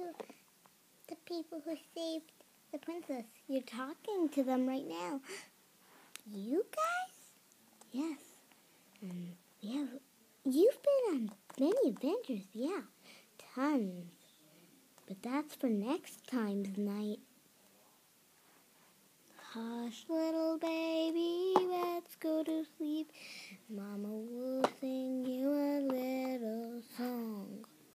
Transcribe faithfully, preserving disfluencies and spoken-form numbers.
to the people who saved the princess. You're talking to them right now. You guys? Yes. Um, we have, you've been on many adventures, yeah. Tons. But that's for next time's night. Hush, little